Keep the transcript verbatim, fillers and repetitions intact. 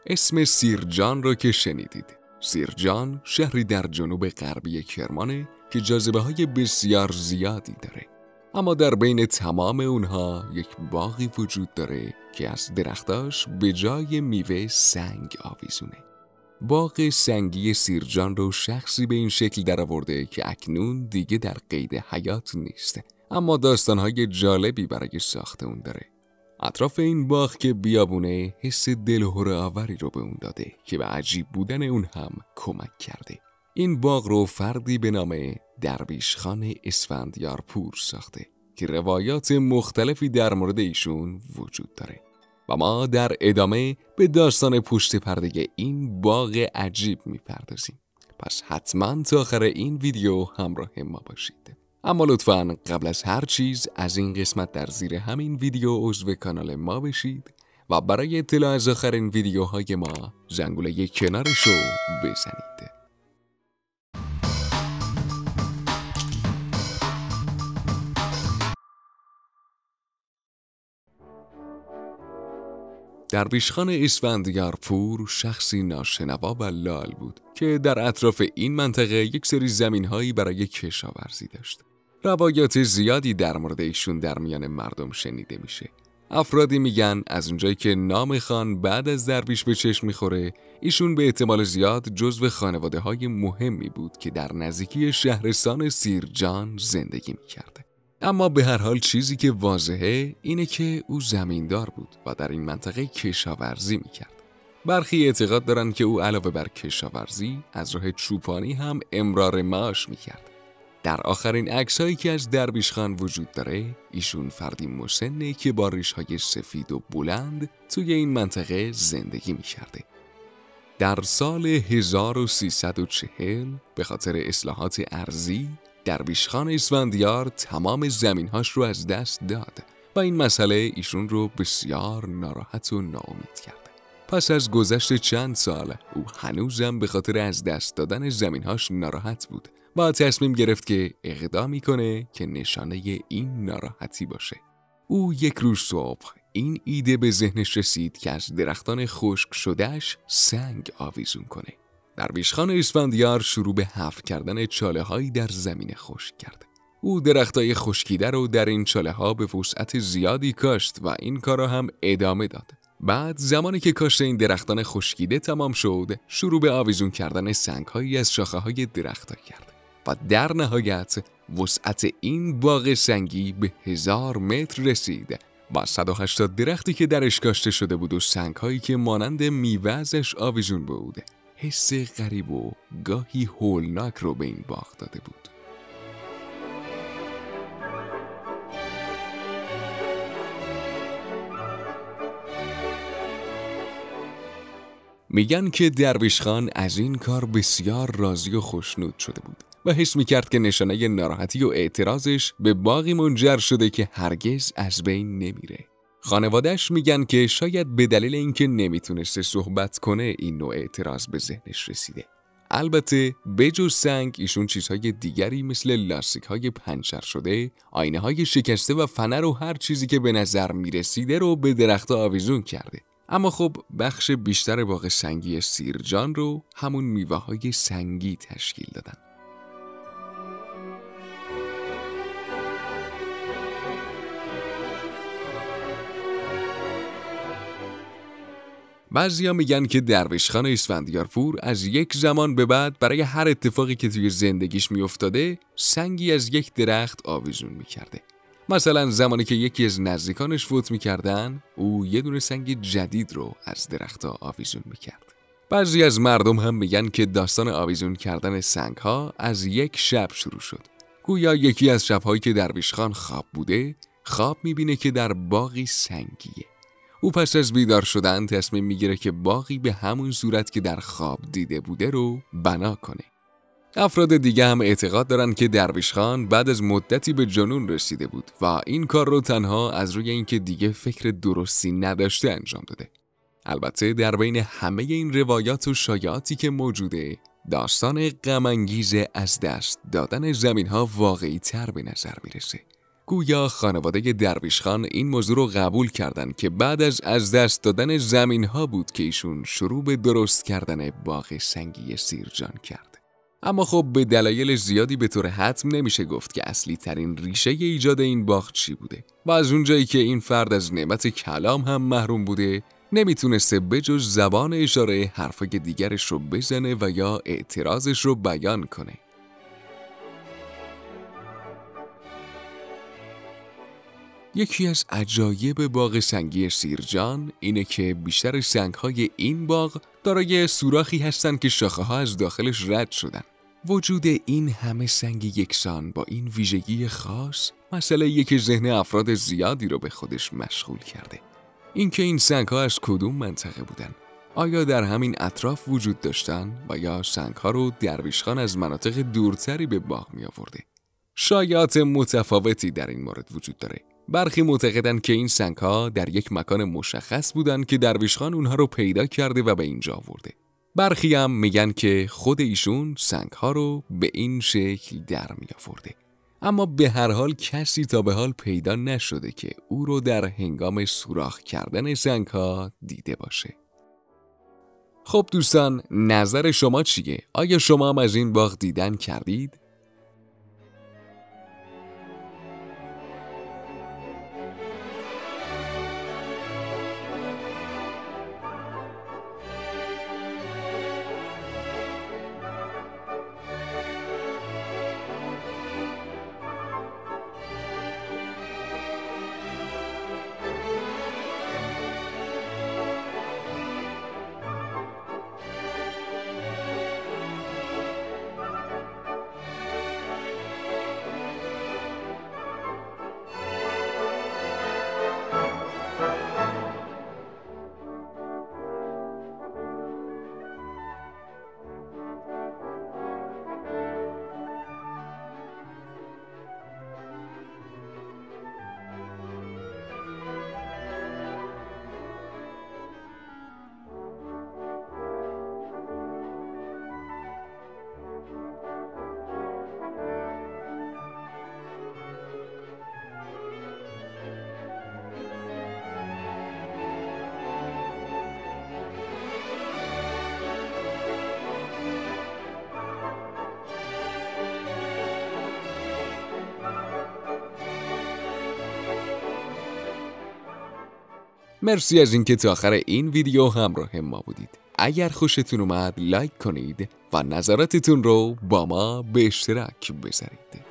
اسم سیرجان رو که شنیدید. سیرجان شهری در جنوب غربی کرمانه که جاذبه های بسیار زیادی داره. اما در بین تمام اونها یک باغی وجود داره که از درختاش به جای میوه سنگ آویزونه. باغ سنگی سیرجان رو شخصی به این شکل درآورده که اکنون دیگه در قید حیات نیست، اما داستانهای جالبی برای ساخت اون داره. اطراف این باغ که بیابونه حس دلهره آوری رو به اون داده که به عجیب بودن اون هم کمک کرده. این باغ رو فردی به نام درویشخان اسفندیارپور ساخته که روایات مختلفی در مورد ایشون وجود داره و ما در ادامه به داستان پشت پرده این باغ عجیب میپردازیم. پس حتما تا آخر این ویدیو همراه ما باشید. اما لطفاً قبل از هر چیز از این قسمت در زیر همین ویدیو عضو کانال ما بشید و برای اطلاع از آخرین ویدیوهای ما زنگوله کنارش رو بزنید. درویشخان اسفندیارپور شخصی ناشنوا و لال بود که در اطراف این منطقه یک سری زمین‌هایی برای کشاورزی داشت. روایات زیادی در مورد ایشون در میان مردم شنیده میشه. افرادی میگن از اونجایی که نام خان بعد از درویش به چشم میخوره، ایشون به احتمال زیاد جزو خانواده‌های مهمی بود که در نزدیکی شهرستان سیرجان زندگی میکرده. اما به هر حال چیزی که واضحه اینه که او زمیندار بود و در این منطقه کشاورزی میکرد. برخی اعتقاد دارن که او علاوه بر کشاورزی از راه چوپانی هم امرار معاش میکرد. در آخرین عکسایی که از درویشخان وجود داره، ایشون فردی مسنه که با ریش‌های سفید و بلند توی این منطقه زندگی میکرده. در سال هزار و سیصد و چهل به خاطر اصلاحات ارضی درویشخان اسفندیار تمام زمینهاش رو از دست داد و این مسئله ایشون رو بسیار ناراحت و ناامید کرد. پس از گذشت چند سال او هنوزم به خاطر از دست دادن زمینهاش ناراحت بود و تصمیم گرفت که اقدامی کنه که نشانه این ناراحتی باشه. او یک روز صبح این ایده به ذهنش رسید که از درختان خشک شدهش سنگ آویزون کنه. درویشخان اسفندیار شروع به حفر کردن چاله هایی در زمین خشک کرد. او درختای خشکیده رو در این چاله ها به وسعت زیادی کاشت و این کار را هم ادامه داد. بعد زمانی که کاشت این درختان خشکیده تمام شد، شروع به آویزون کردن سنگ هایی از شاخه های درختها کرد و در نهایت وسعت این باغ سنگی به هزار متر رسید با صد و هشتاد درختی که درش کاشته شده بود و سنگ هایی که مانند میوه ازش آویزون بود. حس غریب و گاهی هولناک رو به این باغ داده بود. میگن که درویشخان از این کار بسیار راضی و خوشنود شده بود و حس میکرد که نشانه ناراحتی و اعتراضش به باغی منجر شده که هرگز از بین نمیره. خانواده‌اش میگن که شاید به دلیل اینکه نمیتونسته صحبت کنه این نوع اعتراض به ذهنش رسیده. البته بجز سنگ ایشون چیزهای دیگری مثل لاستیک‌های پنچر شده، آینه‌های شکسته و فنر و هر چیزی که به نظر میرسیده رو به درخت‌ها آویزون کرده. اما خب بخش بیشتر باغ سنگی سیرجان رو همون میوه‌های سنگی تشکیل دادن. بعضیا میگن که درویشخان اسفندیارپور از یک زمان به بعد برای هر اتفاقی که توی زندگیش میافتاده سنگی از یک درخت آویزون میکرده. مثلا زمانی که یکی از نزدیکانش فوت میکردن، او یه دونه سنگ جدید رو از درخت‌ها آویزون میکرد. بعضی از مردم هم میگن که داستان آویزون کردن سنگ‌ها از یک شب شروع شد. گویا یکی از شب‌هایی که درویشخان خواب بوده، خواب میبینه که در باغی سنگیه. او پس از بیدار شدن تصمیم میگیره که باغی به همون صورت که در خواب دیده بوده رو بنا کنه. افراد دیگه هم اعتقاد دارن که درویشخان بعد از مدتی به جنون رسیده بود و این کار رو تنها از روی اینکه دیگه فکر درستی نداشته انجام داده. البته در بین همه این روایات و شایعاتی که موجوده، داستان غم انگیز از دست دادن زمین‌ها واقعی تر به نظر میرسه گویا خانواده درویش خان این موضوع رو قبول کردند که بعد از از دست دادن زمین‌ها بود که ایشون شروع به درست کردن باغ سنگی سیرجان کرد. اما خب به دلایل زیادی به طور حتم نمیشه گفت که اصلی ترین ریشه ایجاد این باغ چی بوده و از اونجایی که این فرد از نعمت کلام هم محروم بوده نمیتونسته بجز زبان اشاره حرفای دیگرش رو بزنه و یا اعتراضش رو بیان کنه. یکی از عجایب باغ سنگی سیرجان اینه که بیشتر سنگ‌های این باغ دارای سوراخی هستن که شاخه‌ها از داخلش رد شدن. وجود این همه سنگ یکسان با این ویژگی خاص مسئله که ذهن افراد زیادی رو به خودش مشغول کرده. اینکه این سنگ‌ها از کدوم منطقه بودن؟ آیا در همین اطراف وجود داشتن و یا سنگ‌ها رو درویش خان از مناطق دورتری به باغ می آورده؟ شایعات متفاوتی در این مورد وجود داره. برخی معتقدند که این سنگ‌ها در یک مکان مشخص بودند که درویش خان اونها رو پیدا کرده و به اینجا آورده. برخی هم میگن که خود ایشون سنگ‌ها رو به این شکل در می آورده. اما به هر حال کسی تا به حال پیدا نشده که او رو در هنگام سوراخ کردن سنگ‌ها دیده باشه. خب دوستان، نظر شما چیه؟ آیا شما هم از این باغ دیدن کردید؟ مرسی از اینکه تا آخر این ویدیو همراه ما بودید. اگر خوشتون اومد لایک کنید و نظراتتون رو با ما به اشتراک بذارید.